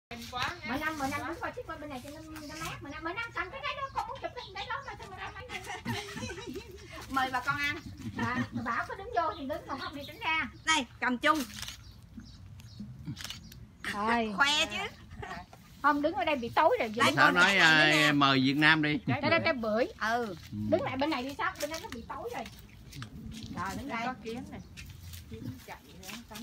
Mỗi năm đứng coi chiếc bên này cho nó mát, mỗi năm cầm cái đó con muốn chụp cái đó mà sao mà ra mấy mời bà con ăn. Bảo có đứng vô thì đứng, còn không thì tránh ra. Đây cầm chung Rồi khoe chứ. Không đứng ở đây bị tối rồi. Sao nói mời Việt Nam đi. Đây là trái bưởi. Đứng lại bên này đi sao? Bên đây nó bị tối rồi. Rồi đứng đây. Có kiến này. Kiến chạy nó cắn.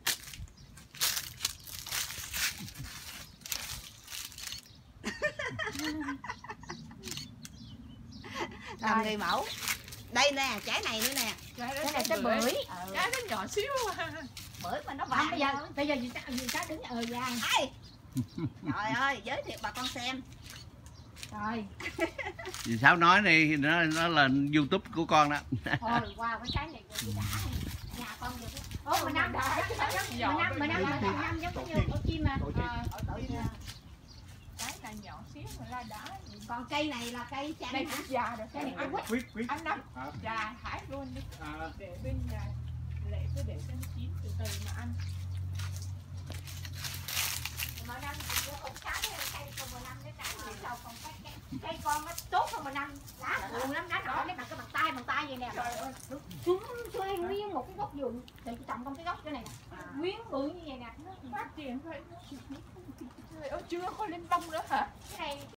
Làm người mẫu. Đây nè, trái này nữa nè. Cái này trái bưởi. Trái nó nhỏ xíu à. Bưởi mà nó vàng. Bây giờ gì ta đứng vàng. Trời ơi, giới thiệu bà con xem. Rồi. Dì Sáu nói đi, nó là YouTube của con đó. Thôi, wow, cái trái này chị đã. Nhà con được. Ô, mình năm giống như con chim mà. Trái này nhỏ xíu mà ra đã. Còn cây này là cây chanh đây hả? cũng già rồi. Cái này ăn Quyết. anh năm già hái luôn đi. Để bên nhà Lệ cứ để cho nó chín từ từ mà ăn. Mỗi năm chị không trái cây còn mỗi năm cái trái gì đâu, còn cây con nó tốt hơn mỗi năm. Lá buồn lắm, lá nọ lấy bằng cái bàn tay vậy nè. Xuống nguyên một cái gốc vườn thì trồng trong cái gốc cái này nè. Nguyên bự như vậy nè. Phát triển thôi. Chưa có lên bông nữa hả? Cái này